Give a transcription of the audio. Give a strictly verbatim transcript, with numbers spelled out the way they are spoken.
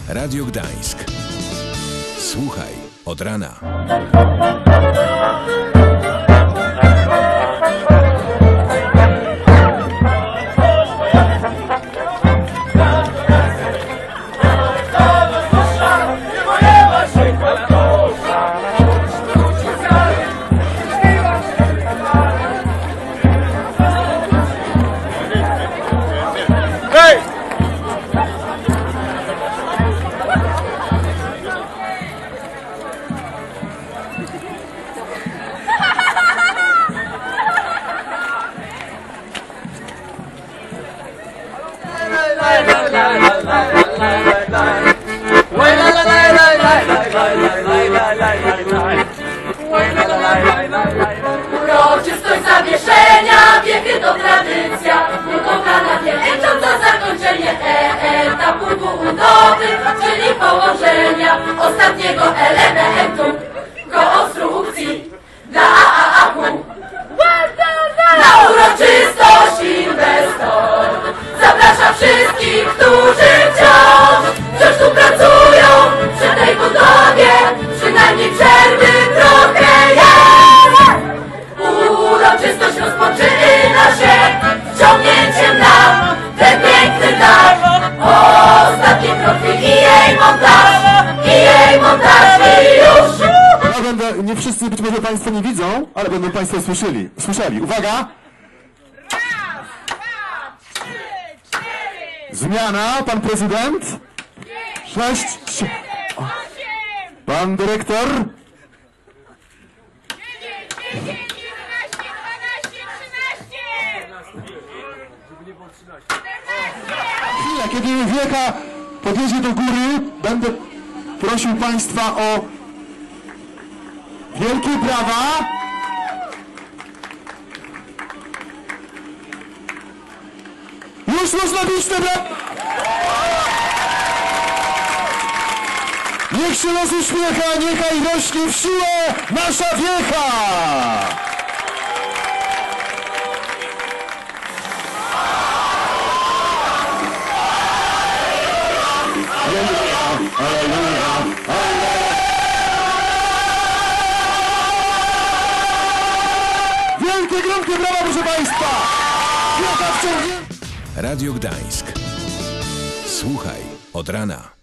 Radio Gdańsk. Słuchaj od rana. Uroczystość zawieszenia, wiechy to tradycja, ukochana wielczą za zakończenie etapu budowy, czyli położenia ostatniego elementu konstrukcji dla A A P. Na uroczystość inwestor zaprasza wszystkich, którzy wciąż, wciąż tu pracują przy tej budowie, przynajmniej przerwy trochę jest. Uroczystość rozpoczyna się wciągnięciem na ten piękny dach. Ostatnie kroki i jej montaż, i jej montaż i już. Ja będę, nie wszyscy być może Państwo nie widzą, ale będą Państwo słyszeli. Słyszeli. Uwaga! Raz, dwa, trzy, cztery. Zmiana, pan prezydent. Sześć. Sie- o. Pan dyrektor. Chwila, kiedy wieka podjedzie do góry, będę prosił Państwa o wielkie brawa. Już można bić te brawa. Niech się los uśmiecha, niechaj rośnie w siłę nasza wiecha. Wielkie, gromkie brawa, proszę Państwa! Radio Gdańsk. Słuchaj od rana.